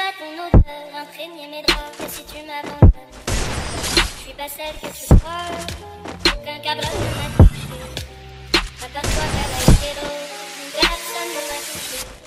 à ton odeur, imprégner mes draps, et si tu m'abandonnes, je suis pas celle que tu crois, aucun cabra ne m'a touché, à part toi, caballero, personne ne m'a touché.